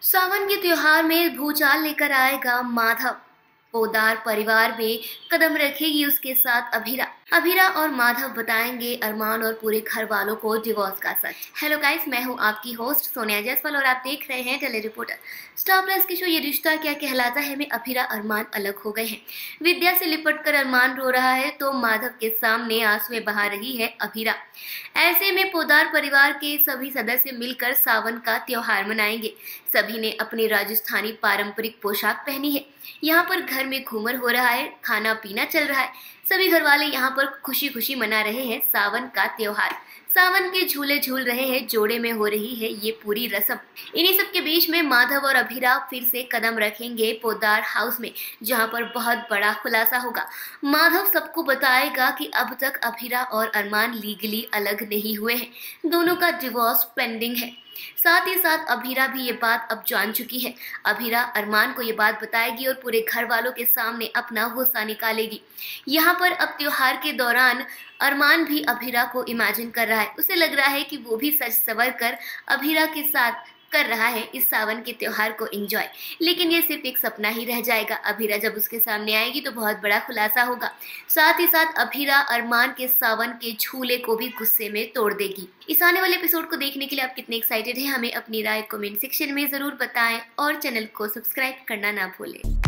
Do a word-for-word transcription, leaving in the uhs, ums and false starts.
सावन के त्योहार में भूचाल लेकर आएगा माधव। पोद्दार परिवार में कदम रखेगी उसके साथ अभीरा। अभीरा और माधव बताएंगे अरमान और पूरे घर वालों को डिवोर्स का सच। हेलो गाइस, मैं हूं आपकी होस्ट सोनिया जायसवाल और आप देख रहे हैं टेली रिपोर्टर। स्टार प्लस के शो ये रिश्ता क्या कहलाता है में अभीरा अरमान अलग हो गए हैं। विद्या से लिपट कर अरमान रो रहा है तो माधव के सामने आंसुएं बहा रही है अभीरा। ऐसे में पोद्दार परिवार के सभी सदस्य मिलकर सावन का त्योहार मनाएंगे। सभी ने अपनी राजस्थानी पारंपरिक पोशाक पहनी है। यहाँ पर घर में घूमर हो रहा है, खाना पीना चल रहा है। सभी घर वाले यहाँ पर खुशी खुशी मना रहे हैं सावन का त्योहार। सावन के झूले झूल रहे हैं, जोड़े में हो रही है ये पूरी रस्म। इन्हीं सब के बीच में माधव और अभीरा फिर से कदम रखेंगे पोद्दार हाउस में, जहाँ पर बहुत बड़ा खुलासा होगा। माधव सबको बताएगा कि अब तक अभीरा और अरमान लीगली अलग नहीं हुए हैं, दोनों का डिवोर्स पेंडिंग है। साथ ही साथ अभीरा भी ये बात अब जान चुकी है। अभीरा अरमान को ये बात बताएगी और पूरे घर वालों के सामने अपना गुस्सा निकालेगी। यहाँ पर अब त्योहार के दौरान अरमान भी अभीरा को इमेजिन कर रहा है। उसे लग रहा है कि वो भी सच सवर कर अभीरा के साथ कर रहा है इस सावन के त्योहार को एंजॉय। लेकिन ये सिर्फ एक सपना ही रह जाएगा। अभीरा जब उसके सामने आएगी तो बहुत बड़ा खुलासा होगा। साथ ही साथ अभीरा अरमान के सावन के झूले को भी गुस्से में तोड़ देगी। इस आने वाले एपिसोड को देखने के लिए आप कितने एक्साइटेड हैं, हमें अपनी राय कमेंट सेक्शन में जरूर बताएं और चैनल को सब्सक्राइब करना ना भूलें।